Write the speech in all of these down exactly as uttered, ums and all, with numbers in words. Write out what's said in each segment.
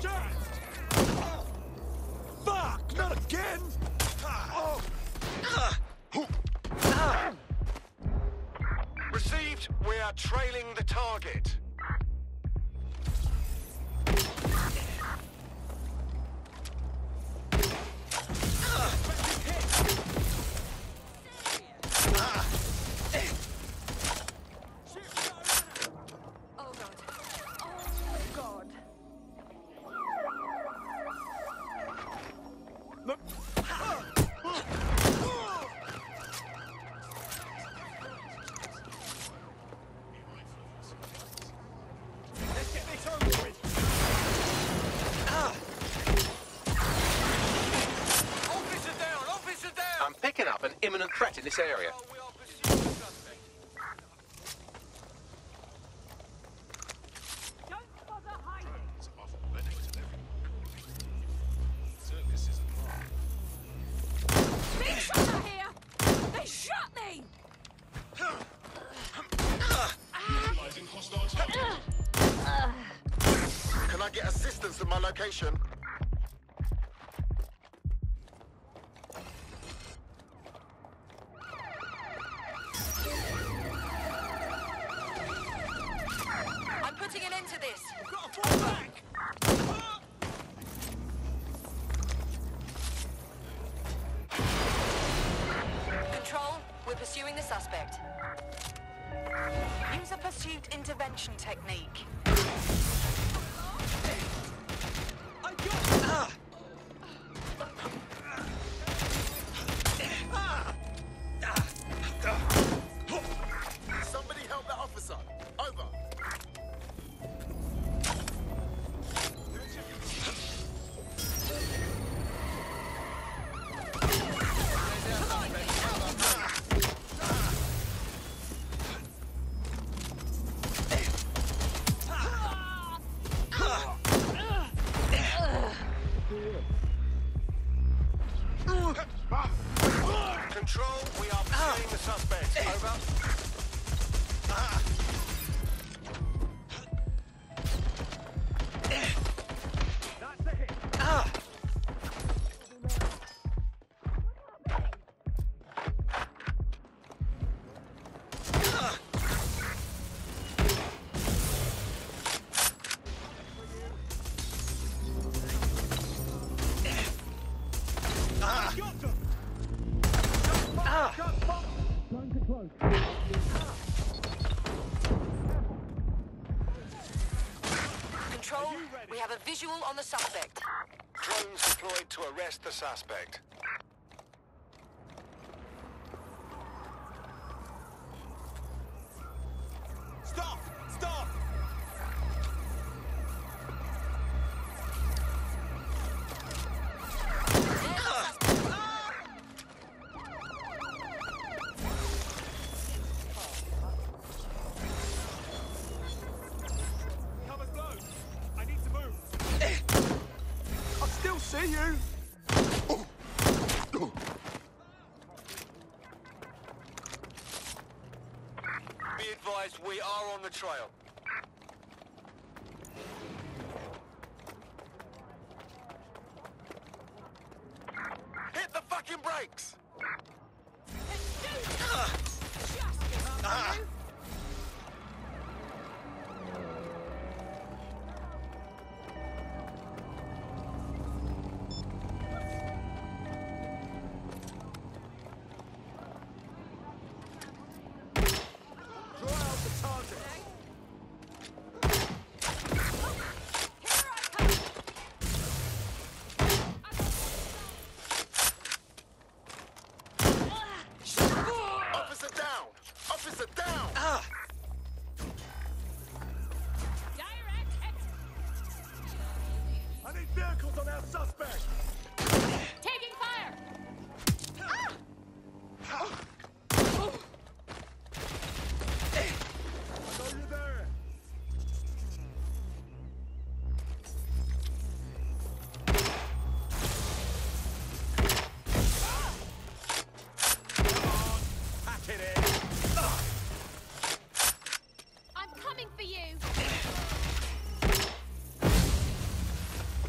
Fuck! Not again! Received. We are trailing the target. Picking up an imminent threat in this area. Don't bother hiding. Big shot out here! They shot me! Can I get assistance at my location? Putting an end to this. I've got to fall back! Control, we're pursuing the suspect. Use a pursuit intervention technique. I got ah. Somebody help that officer. Over. Control, we are pursuing the suspect. Over. That's the hit! Got them! Time to close. Control, we have a visual on the suspect. Drones deployed to arrest the suspect. Stop! Stop! Cover's blown. I need to move. I still see you. Be advised, we are on the trail. Hit the fucking brakes! Draw out the target. Officer down! Officer down! Ah! Direct hit. I need vehicles on our suspect. Taking fire. Ah! I know you're there. Pack it in. I'm coming for you.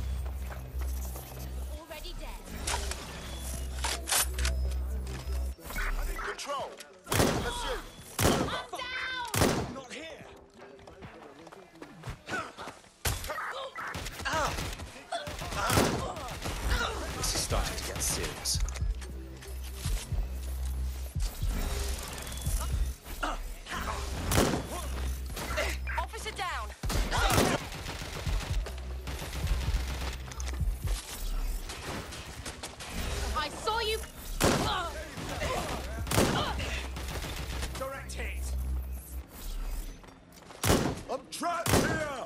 starting to get serious. Officer down. I saw you. Direct hit. I'm trapped here!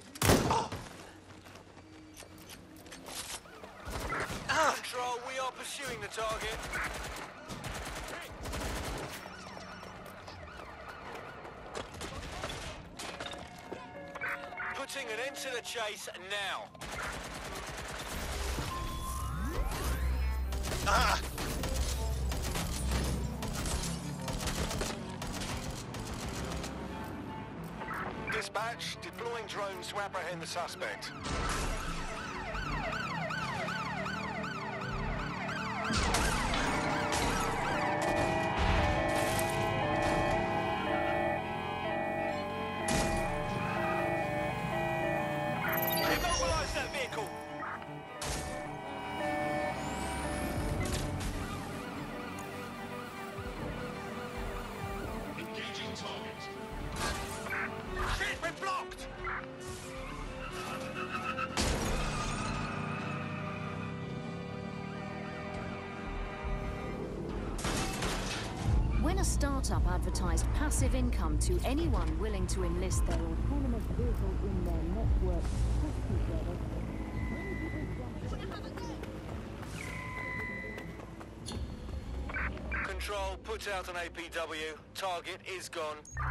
Control, we are pursuing the target. Putting an end to the chase now. Ah! Dispatch, deploying drones to apprehend the suspect. Immobilize that vehicle! Engaging target. Shit, we're blocked! When a startup advertised passive income to anyone willing to enlist their autonomous vehicle in their network taxi service, Control, put out an A P W. Target is gone.